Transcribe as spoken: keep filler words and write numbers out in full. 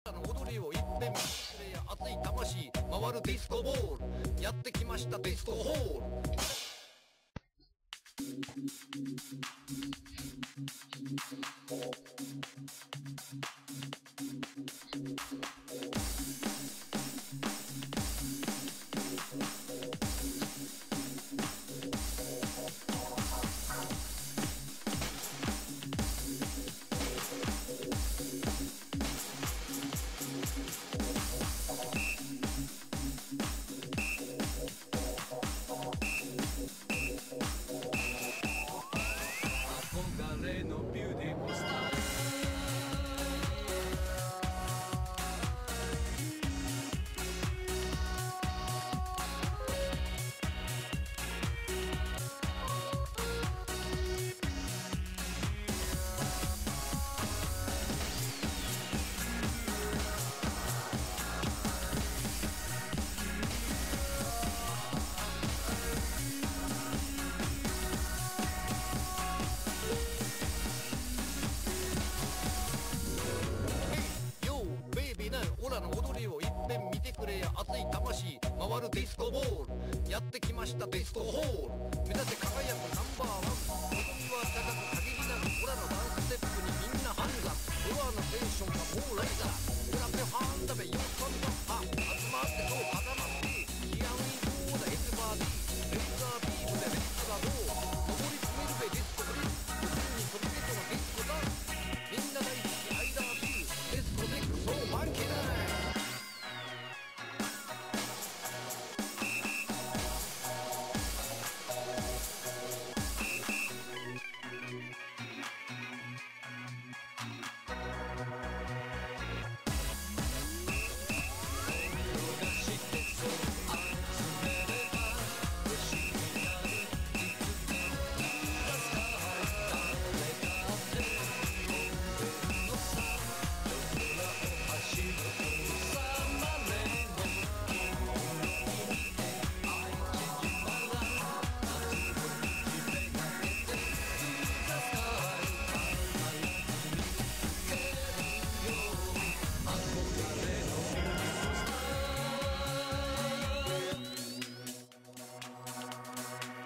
の踊りを一遍見てくれや熱い魂回るディスコボールやってきましたディスコホール。憧れのビューティフルスタイルオラの踊りを一遍見てくれや熱い魂回るディスコボールやってきましたディスコホール。目指せ輝くナンバーワン踊りは高く限りなくオラのダンスステップにみんなハンガー。フロアのテンションがもう